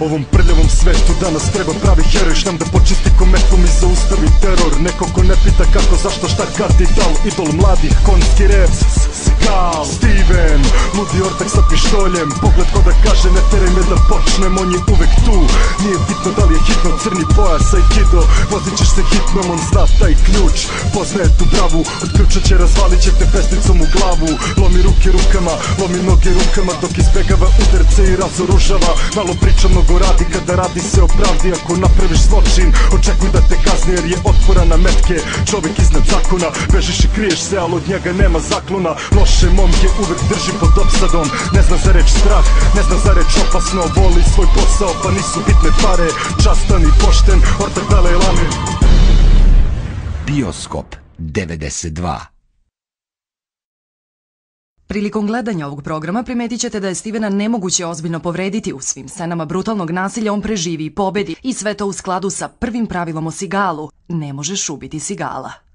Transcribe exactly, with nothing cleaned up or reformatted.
Ovom prljavom svetu danas treba pravi heroj, šta da počisti kometom i zaustavi teror. Neko ko ne pita kako, zašto, šta, kad i dal. Idol mladih, konjski rep, Skal, Steven, ludi ortak sa pištoljem, pogled ko da kaže ne teraj me da počnem. On je uvek tu, nije bitno da li je hitno, crni pojas aikido, vozit ćeš se hitnom, on zna taj ključ, poznaje tu bravu, od ključa će razvalit će te pesnicom u glavu. Lomi ruke rukama, lomi noge rukama, dok izbegava udarce i razoružava. Malo priča, mnogo radi, kada radi se opravdi. Ako napraviš zločin, očekuj da te kazni jer je otporan na metke. Čovjek iznad zakona, bežiš i kriješ se, ali od njega nema zaklona. Loše momke uvek drži pod opsadom, ne zna za reč strah, ne zna za reč opasno. Voli svoj posao, pa nisu bitne pare, častan i pošten, ortak Dalaj Lame. Bioskop devedeset dva. Prilikom gledanja ovog programa primetit ćete da je Stevena nemoguće ozbiljno povrediti. U svim scenama brutalnog nasilja on preživi i pobedi, i sve to u skladu sa prvim pravilom o Sigalu: ne možeš ubiti Sigala.